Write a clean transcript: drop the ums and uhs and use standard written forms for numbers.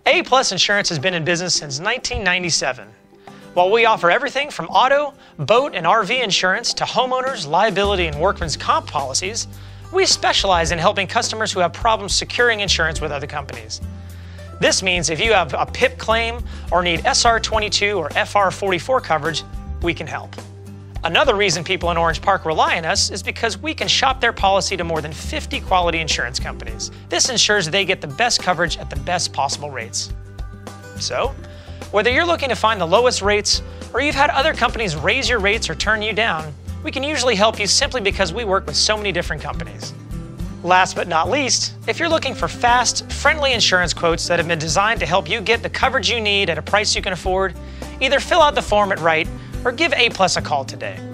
A Plus Insurance has been in business since 1997. While we offer everything from auto, boat, and RV insurance to homeowners, liability, and workman's comp policies, we specialize in helping customers who have problems securing insurance with other companies. This means if you have a PIP claim or need SR22 or FR44 coverage, we can help. Another reason people in Orange Park rely on us is because we can shop their policy to more than 50 quality insurance companies. This ensures they get the best coverage at the best possible rates. So, whether you're looking to find the lowest rates or you've had other companies raise your rates or turn you down, we can usually help you simply because we work with so many different companies. Last but not least, if you're looking for fast, friendly insurance quotes that have been designed to help you get the coverage you need at a price you can afford, either fill out the form at Wright or give A Plus a call today.